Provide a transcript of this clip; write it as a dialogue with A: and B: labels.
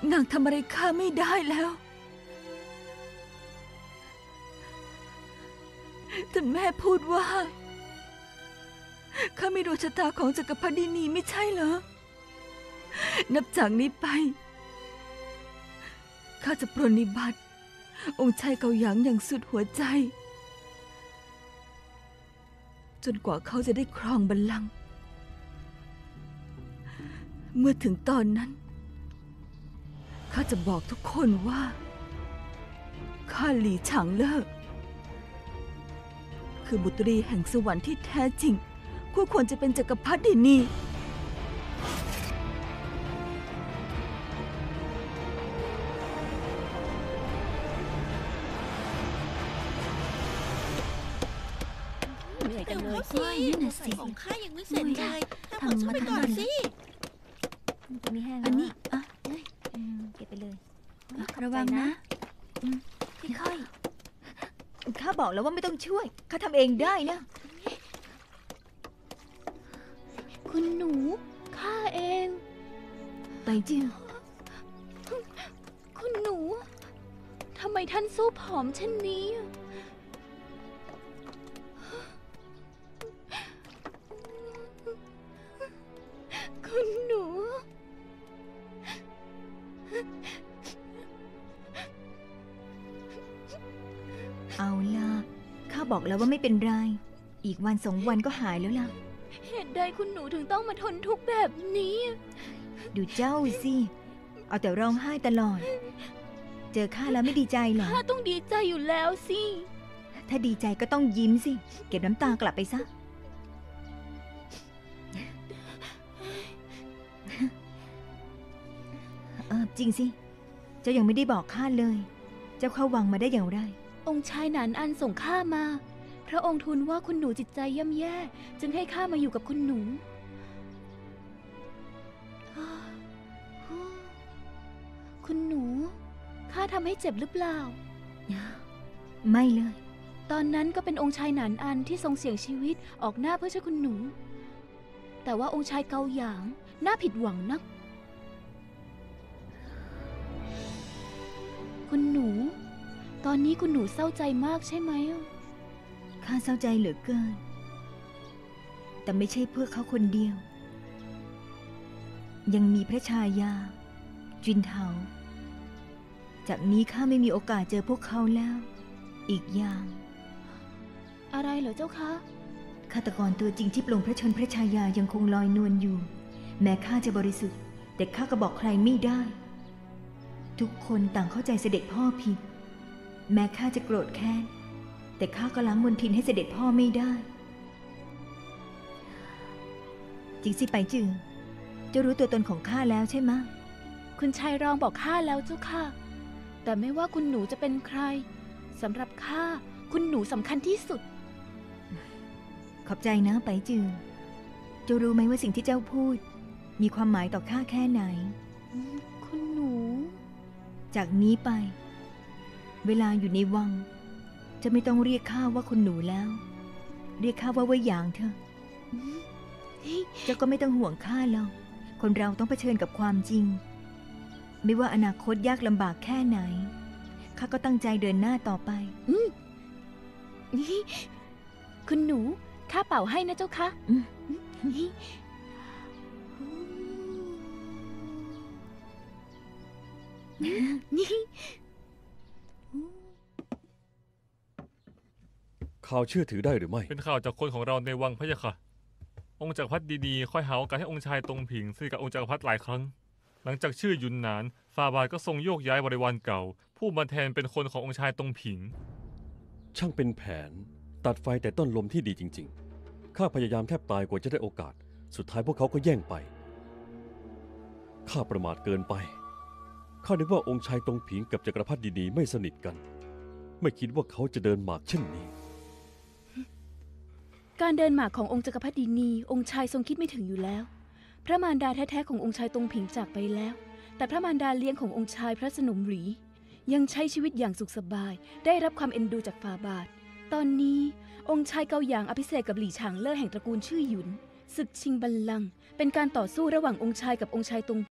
A: นางทำอะไรข้าไม่ได้แล้วแต่แม่พูดว่าข้าไม่รู้ชะตาของจักรพรรดินีไม่ใช่เหรอนับจากนี้ไปข้าจะปรนนิบัติองค์ชายเกาหยางอย่างสุดหัวใจจนกว่าเขาจะได้ครองบัลลังก์เมื่อถึงตอนนั้นข้าจะบอกทุกคนว่าข้าหลี่ฉางเล่อคือบุตรีแห่งสวรรค์ที่แท้จริงคู่ควรจะเป็นจักรพรรดินี
B: เหนื่อยจังเลยสิของข้ายังไม่เสร็จเลยทำมาทำสิจะมีแห้งอันนี้เก็บไปเลย
A: ระวังนะ
B: ค่อยๆข้าบอกแล้วว่าไม่ต้องช่วยข้าทำเองได้นะคุณหนูข้าเองไปจื้อคุณหนูทำไมท่านสู้ผอมเช่นนี้คุณหนูเอาล่ะข้าบอกแล้วว่าไม่เป็นไรอีกวัน2 วันก็หายแล้วล่ะเหตุใดคุณหนูถึงต้องมาทนทุกข์แบบนี้ดูเจ้าสิเอาแต่ร้องไห้ตลอดเจอข้าแล้วไม่ดีใจเหรอข้าต้องดีใจอยู่แล้วสิถ้าดีใจก็ต้องยิ้มสิเก็บน้ำตากลับไปซะจริงสิเจ้ายังไม่ได้บอกข้าเลยเจ้าเข้าวังมาได้อย่างไรองค์ชายหนานอันส่งข้ามาพระองค์ทูลว่าคุณหนูจิตใจย่ำแย่จึงให้ข้ามาอยู่กับคุณหนูคุณหนูข้าทำให้เจ็บหรือเปล่าไม่เลยตอนนั้นก็เป็นองค์ชายหนานอันที่ทรงเสี่ยงชีวิตออกหน้าเพื่อช่วยคุณหนูแต่ว่าองค์ชายเกาหยางน่าผิดหวังนักคุณหนูตอนนี้คุณหนูเศร้าใจมากใช่ไหมข้าเศร้าใจเหลือเกินแต่ไม่ใช่เพื่อเขาคนเดียวยังมีพระชายาจินเทาจากนี้ข้าไม่มีโอกาสเจอพวกเขาแล้วอีกอย่างอะไรเหรอเจ้าคะฆาตกรตัวจริงที่ปลงพระชนพระชายายังคงลอยนวลอยู่แม้ข้าจะบริสุทธิ์แต่ข้าก็บอกใครไม่ได้ทุกคนต่างเข้าใจเสด็จพ่อผิดแม้ข้าจะโกรธแค้นแต่ข้าก็ล้างมลทินให้เสด็จพ่อไม่ได้จริงสิไปจือเจ้ารู้ตัวตนของข้าแล้วใช่ไหมคุณชายรองบอกข้าแล้วเจ้าค่ะแต่ไม่ว่าคุณหนูจะเป็นใครสำหรับข้าคุณหนูสำคัญที่สุดขอบใจนะไปจือเจ้ารู้ไหมว่าสิ่งที่เจ้าพูดมีความหมายต่อข้าแค่ไหนคุณหนูจากนี้ไปเวลาอยู่ในวังจะไม่ต้องเรียกข้าว่าคุณหนูแล้วเรียกข้าว่าเว่ยหยางเถอะเจ้าก็ไม่ต้องห่วงข้าหรอกคนเราต้องเผชิญกับความจริงไม่ว่าอนาคตยากลำบากแค่ไหนข้าก็ตั้งใจเดินหน้าต่อไปคุณหนูข้าเป่าให้นะเจ้าคะนี่
C: ข่าวเชื่อถือได้หรือไม่
D: เป็นข่าวจากคนของเราในวังพะยะค่ะองค์จักรพรรดิดีๆค่อยหาโอกาสให้องค์ชายตรงผิงสนิทกับองค์จักรพรรดิหลายครั้งหลังจากชื่อยุนหนานฟาบาทก็ทรงโยกย้ายบริวารเก่าผู้มาแทนเป็นคนขององค์ชายตรงผิง
C: ช่างเป็นแผนตัดไฟแต่ต้นลมที่ดีจริงๆข้าพยายามแทบตายกว่าจะได้โอกาสสุดท้ายพวกเขาก็แย่งไปข้าประมาทเกินไปข้านึกว่าองค์ชายตรงผิงกับจักรพรรดิดีๆไม่สนิทกันไม่คิดว่าเขาจะเดินหมากเช่นนี้
B: การเดินหมากขององค์จักรพรรดินีองค์ชายทรงคิดไม่ถึงอยู่แล้วพระมารดาแท้ๆขององค์ชายตรงผิงจากไปแล้วแต่พระมารดาเลี้ยงขององค์ชายพระสนมหรียังใช้ชีวิตอย่างสุขสบายได้รับความเอ็นดูจากฟาบาทตอนนี้องค์ชายเกาหยางอภิเษกกับหลี่ฉางเล่อแห่งตระกูลชื่อหยุนศึกชิงบัลลังก์เป็นการต่อสู้ระหว่างองค์ชายกับองค์ชายตรง